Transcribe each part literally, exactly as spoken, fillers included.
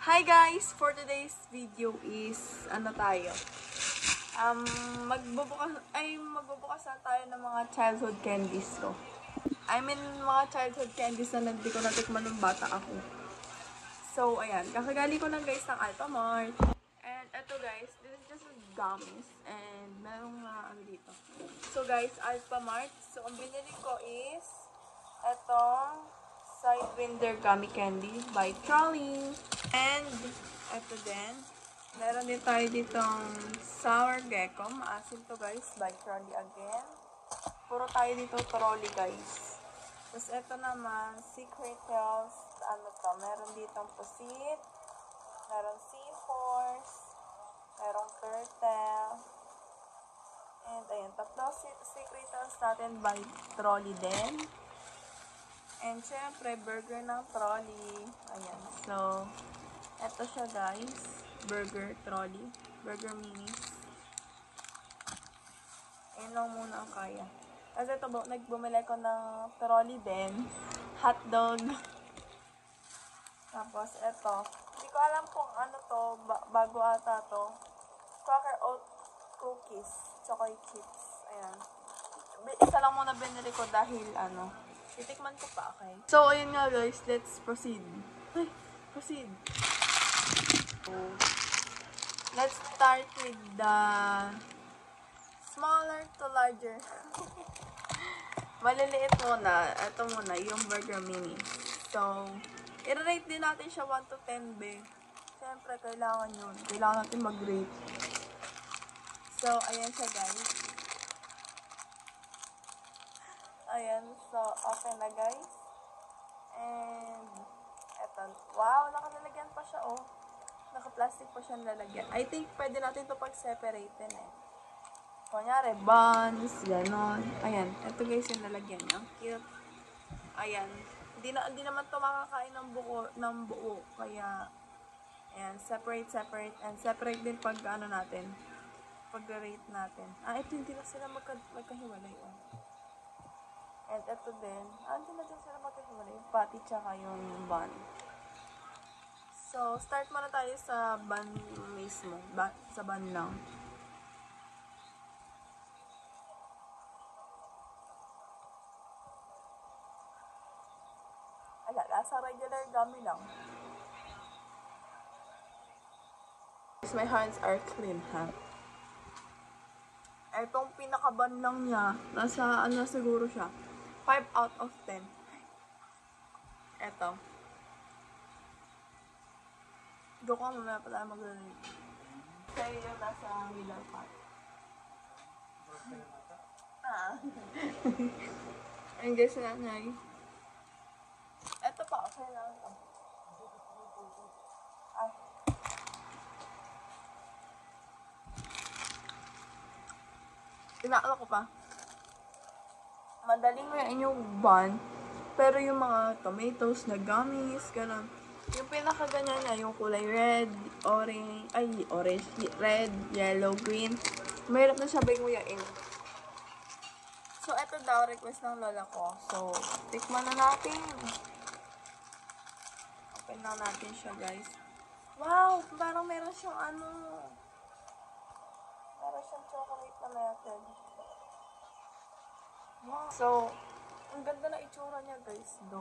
Hi guys! For today's video is, ano tayo? Um, magbubukas, ay magbubukas na tayo ng mga childhood candies ko. I mean, mga childhood candies na hindi ko natikman nung bata ako. So, ayan. Kakagali ko lang guys ng Alphamart. And eto guys, this is just gummies. And merong mga uh, ano dito. So guys, Alphamart. So, ang binili ko is etong Sidewinder Gummy Candy by Trolley. And, eto din. Meron din tayo ditong Sour Gecko. Maasim to guys, by Trolley again. Puro tayo dito Trolley guys. Tapos eto naman, Secret Tales. Ano to? Meron ditong pusit. Meron seahorse. Merong turtle. And ayun, tatlo Secret Tales natin by Trolley din. And syempre, burger ng Trolley. Ayan. So, eto siya guys. Burger Trolley. Burger minis. Ayan lang muna ang kaya. Kasi ito, nagbumili ko ng Trolley din. Hotdog. Tapos, eto. Hindi ko alam kung ano to. Ba bago ata to. Quaker Oat Cookies. Chocolate chips. Ayan. Isa lang muna binili ko dahil ano. Titikman ko pa, okay? So, ayun nga guys. Let's proceed. Ay, proceed. So, let's start with the smaller to larger. Maliliit muna. Ito muna, yung burger mini. So, i-rate din natin siya one to ten, be. Siyempre, kailangan yun. Kailangan natin mag-rate. So, ayan siya, guys. Ayan. So, okay na, guys. And, eto. Wow, nakalalagyan pa siya, oh. Naka-plastic pa siya nilalagyan. I think, pwede natin ito pag-separaten, eh. Kunyari, buns, ganon. Ayan. Ito guys yung nalagyan niya. Cute. Ayan. Hindi, na, hindi naman ito makakain ng buo, ng buo. Kaya, ayan. Separate, separate. And separate din pag ano natin. Pag-rate natin. Ah, ito hindi na sila magka, magkahiwalay. Oh. And ito din. Ah, hindi na din sila magkahiwalay. Yung patty tsaka yung bun. So, start muna tayo sa bun mismo. Ba, sa bun lang. Sa regular gummy lang. My hands are clean, ha? Etong pinakaban lang niya, nasa ano siguro siya, five out of ten. Eto. Doon ka mamaya pala mag-rate. Kaya yung nasa middle part. Ah. Ayun guys, nanay. Ito pa, okay lang ito. Ay. Inaala ko pa. Madaling ngayon yung bun, pero yung mga tomatoes na gummies, gano'n. Yung pinakaganyan na, yung kulay red, orange, ay, orange, red, yellow, green. Mahirap na siya bayuyain. So, ito daw, request ng lola ko. So, tikman na natin. Open na natin siya, guys. Wow! Parang meron siyang ano. Meron siyang chocolate na melted. Wow! So, ang ganda na itsura niya, guys. Do.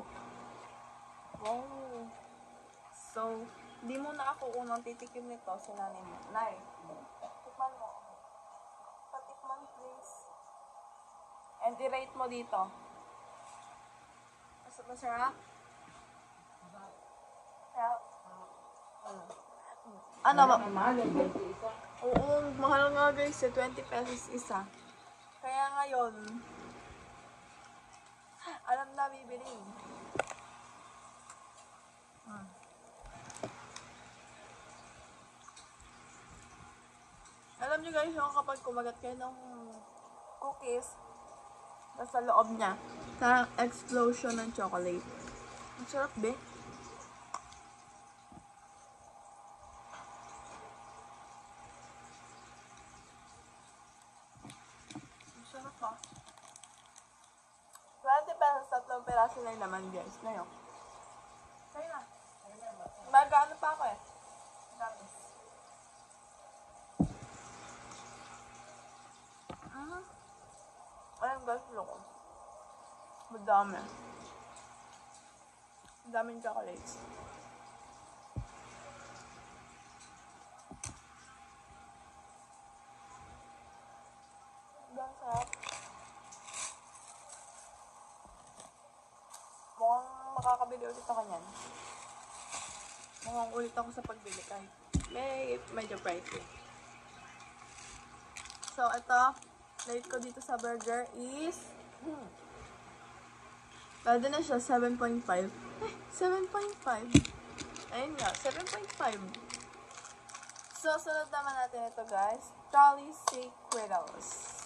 Wow! So, hindi muna ako unang titikim nito. Sinanay mo. Nay, tikman mo. Patikman, please. And i-rate mo dito. Masarap? Help. Ano ba? Oo, mahal nga guys. twenty pesos isa. Kaya ngayon, alam na bibili. Hmm. Alam nyo guys, yung kapag kumagat kayo ng cookies, nasa loob niya, sa explosion ng chocolate. Ang sarap, be. Ang sarap pa. twenty pesos, tatlong peraso na yung laman, guys. Na yun. Kaya na. Mag-ano pa ako eh. ako. Madami. Madaming chocolates. Ang sarap. Mukhang makakabili ulit ako niyan. Mukhang ulit ako sa pagbili kahit may medyo pricey. So, ito, rate ko dito sa burger is hmm, pwede na siya, seven point five. Eh, seven point five. Ayun nga, seven point five. So, sunod naman natin ito, guys. Jolly Secretos.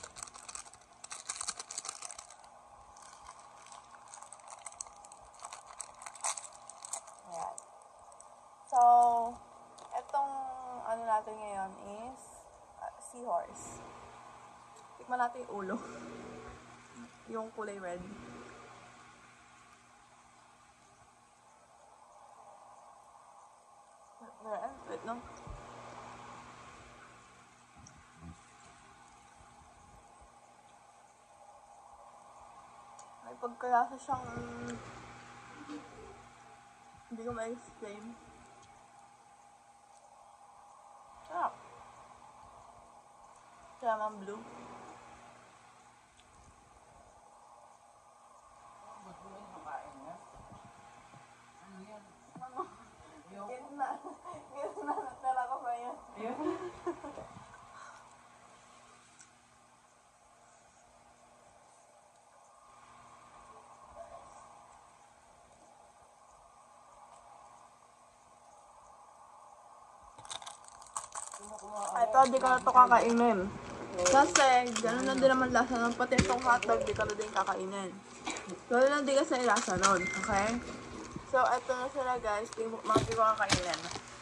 Ayan. So, itong ano natin ngayon is uh, seahorse. Tikman natin yung ulo. Yung kulay red. Wait, no? May pagkalasa siyang hindi ko ma-explain. Sarap. Lemon blue. Ba't mo yung makain niya? Ano yan? Ano? Gitna. Gitna. Natala ko pa yan. Ayun. Ito, di ko na ito kakainin. Kasi, gano'n na din naman lasa nun. Pati itong hotdog, di ko na din kakainin. Gano'n na din kasi lasa nun. Okay? So, ito na sila guys. Di, mga di ko kakainin.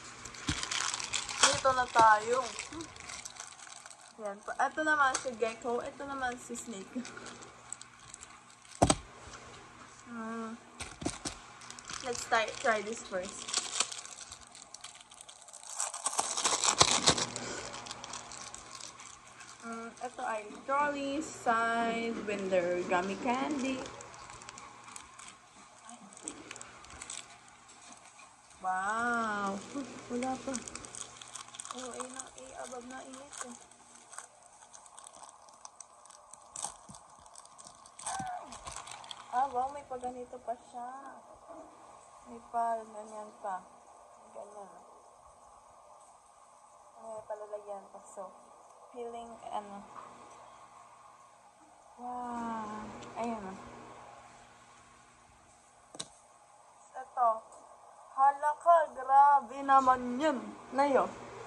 Dito na tayo. Yan. Ito naman si Gecko. Ito naman si Snake. Hmm. Let's try, try this first. Um, ito ay Jolly Sidewinder Gummy Candy. Wow! Huh, wala pa. Oh, ay na, ay abab na init eh. Ah, wow, may paganito pa siya. May pa, ganyan pa. Ganyan. May palalagyan pa. So, feeling, ano. Wow. Ayan. Ito. Hala ka, grabe naman yun. Nayo.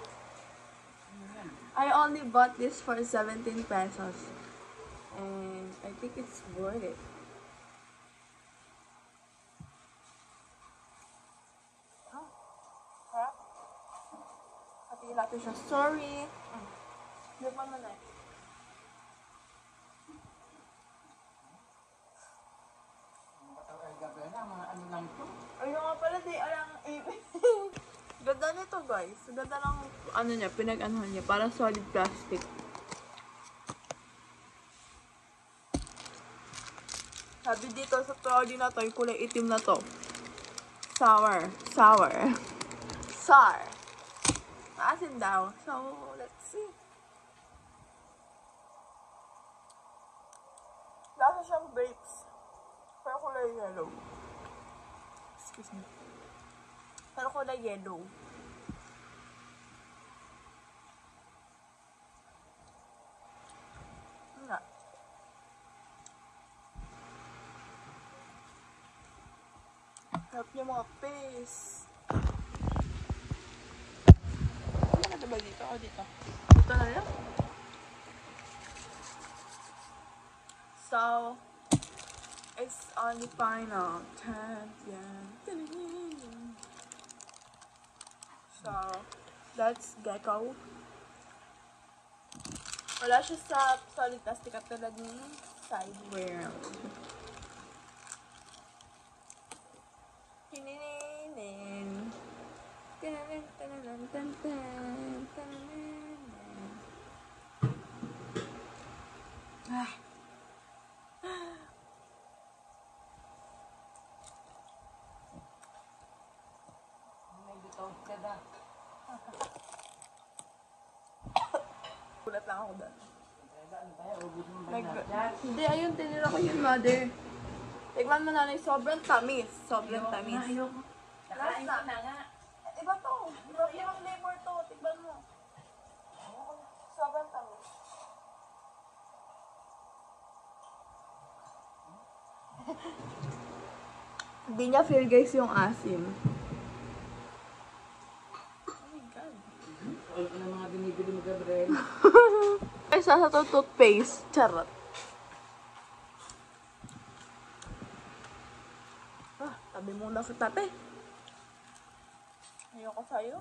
I only bought this for seventeen pesos. And I think it's worth it. Huh? Harap. Hatiin natin siya. Sorry. Mm. Hindi pa na eh. Ay, gabi na, mga ano lang ito. Ayun nga pala, di alang ipin. Ganda nito guys. Ganda ng ano niya, pinag-anuhan niya. Para solid plastic. Sabi dito sa trolley na to, yung kulay itim na to. Sour. Sour. Sour. Maasin daw. So, let's see. Lasa siyang grapes. Pero kulay yellow. Excuse me. Pero kulay yellow. Nga. Harap niya mga face. Ano ka ba dito? O dito? Dito na lang. So, it's on the final ten. Yeah. So, that's Gecko. Wala siya sa solid plastic at tulad ni Sidewear. Tininin. Tinanin, tananan, tantan, tananan. Ah. ako doon. Ano tayo? Ubus mo ba Nag lahat yan? Hindi, ayun, tinira ko yun, mother. Tikman mo nanay, sobrang tamis. Sobrang tamis. Ayoko. Nakain ko na nga. Iba to. Iba yung flavor to. Tikman mo. Sobrang tamis. Hindi niya feel guys yung asim. Oh my God. All ko na mga binibili mo, Gabriel. Isa sa to toothpaste. Charot. Ah, tabi muna kita, te. Ayoko sa'yo.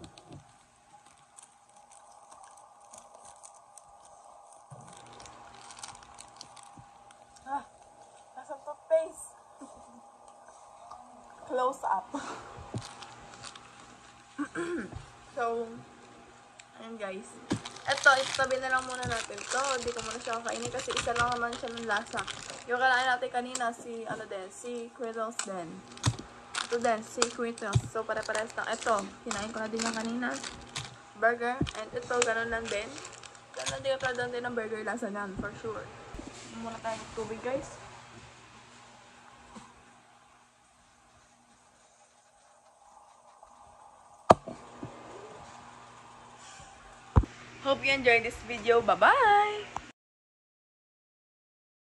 Ah, nasa toothpaste. Close up. So, ayun guys. Eto, itabi na lang muna natin to. Hindi ko muna siya kakainin kasi isa lang naman siya ng lasa. Yung kalain natin kanina, si, ano din, si Quiddles din. Ito din, si Quiddles. So, pare-pares lang. Ito, kinain ko na din yung kanina. Burger. And ito, ganun lang din. Ganun din ka din ng burger lasa yan, for sure. Muna tayo ng tubig, guys. Hope you enjoyed this video. Bye-bye!